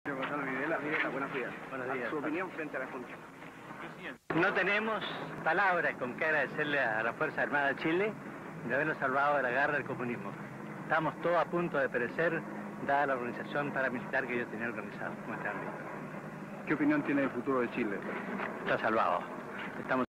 Gonzalo Videla, buenos días. Buenos días. Su opinión frente a la Junta. No tenemos palabras con que agradecerle a la Fuerza Armada de Chile de habernos salvado de la garra del comunismo. Estamos todos a punto de perecer, dada la organización paramilitar que ellos tenían organizado. ¿Qué opinión tiene del futuro de Chile? Está salvado. Estamos